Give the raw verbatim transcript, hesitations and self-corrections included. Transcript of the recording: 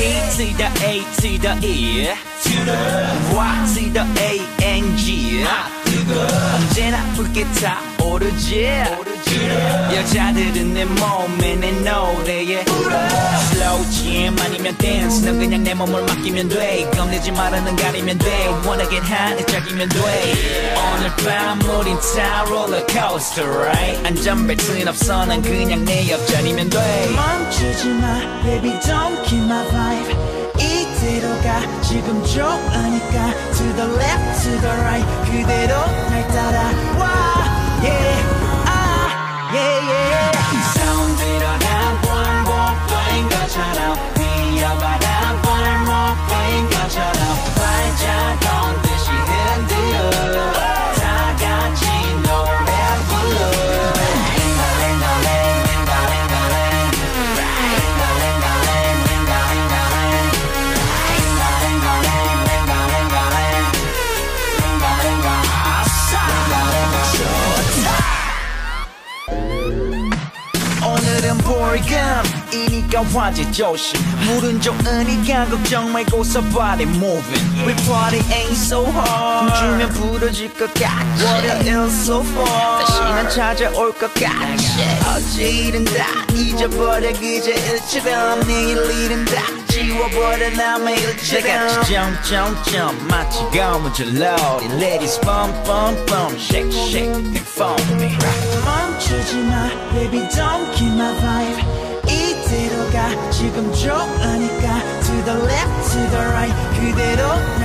D to the A to the E to the Y to the A N G 언제나 붉게 타오르지 여자들은 내 몸에 내 노래에 Slow jam 아니면 dance 넌 그냥 내 몸을 맡기면 돼 겁내지 말아 넌 가리면 돼 Wanna get high 짝이면 돼 오늘 밤 우린 타 롤러코스터 right 안전벨트는 없어 난 그냥 내 옆자리면 돼 멈추지 마 baby don't kill my vibe 이대로 가 지금 좋으니까 To the left to the right 그대로 날 따라와 Yeah 아 yeah yeah 사운드로난 볼목인 것처럼 뛰어봐라 볼목인 것처럼 발자국 듯이 흔들어 다 같이 노래 불러 오늘은 볼감이니까 화제 조심 물은 좋으니까 걱정 말고 so body moving We party ain't so hard 춤추면 부러질 것 같지 월요일 so far 다시는 찾아올 것 같지 어제 일은 다 잊어버려 그저 일처럼 내일 일은 다 지워버려 남의 일처럼 다 같이 jump jump jump 마치 고무줄로 Ladies bump bump bump shake shake and for me 멈추지 마 baby don't kill my vibe 이대로 가 지금 좋으니까 To the left to the right 그대로